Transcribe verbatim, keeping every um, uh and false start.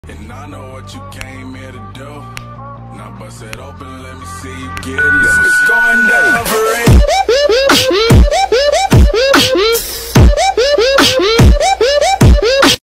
And I know what you came here to do. Now bust it open, let me see you get loose.